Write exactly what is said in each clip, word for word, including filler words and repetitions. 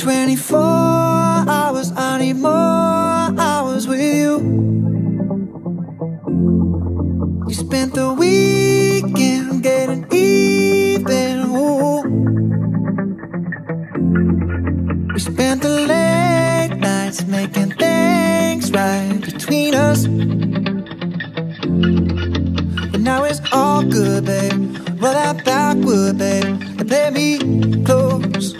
twenty-four hours, I need more hours with you. You spent the weekend getting even, ooh. We spent the late nights making things right between us. But now it's all good, babe. Roll that backward, babe, and play me close.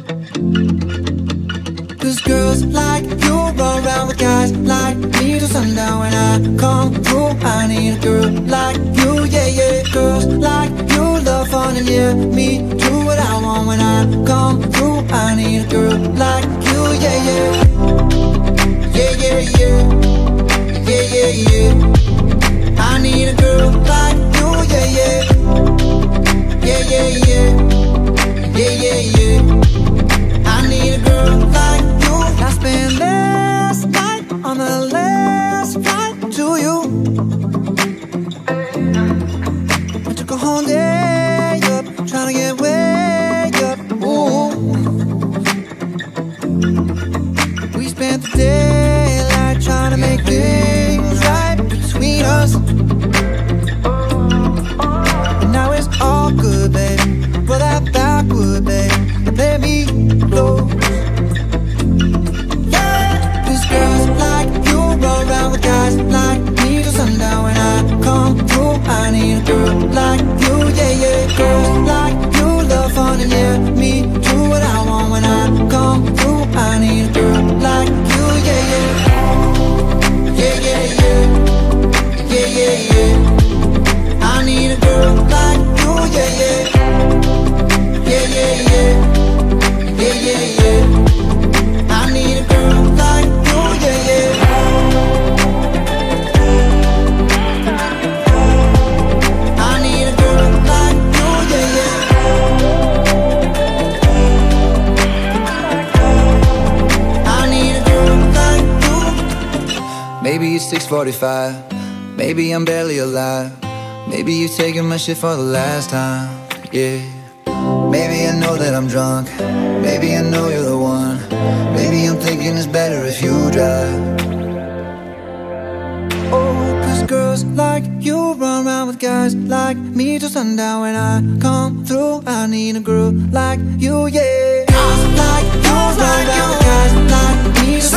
Cause girls like you run around with guys like me till sundown. When I come through, I need a girl like you, yeah, yeah. Girls like you love fun and yeah, me do what I want. When I come through, I need a girl like you, yeah, yeah. Yeah, yeah, yeah. Yeah, yeah, yeah. I need a girl like you, yeah, yeah. Yeah, yeah, yeah. Yeah, yeah, yeah. I need a girl like you. I spent last night on the last flight to you. I took a whole day up, trying to get way up, ooh. We spent the daylight trying to make things right between us. And now it's all good, babe. Roll that backward, babe, and play me close. Yeah, cause girls like you roll around with guys like me till sundown. When I come through, I need a girl like you, yeah, yeah. Girls like you love fun and yeah, me do what I want. When I come through, I need a girl like you, yeah, yeah. Yeah, yeah, yeah. Yeah, yeah, yeah. I need a girl like you, yeah, yeah. Yeah, yeah, yeah. Yeah, yeah, yeah. I need a girl like you, yeah, yeah. I need a girl like you, yeah, yeah. I need a girl like you. Maybe it's six forty-five. Maybe I'm barely alive. Maybe you taking my shit for the last time, yeah. Maybe I know that I'm drunk. Maybe I know you're the one. Maybe I'm thinking it's better if you drive. Oh, cause girls like you run around with guys like me till sundown. When I come through, I need a girl like you, yeah. Girls like you run around with guys like me till